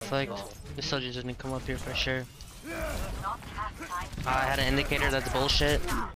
Like, the soldiers didn't come up here for sure. I had an indicator that's bullshit.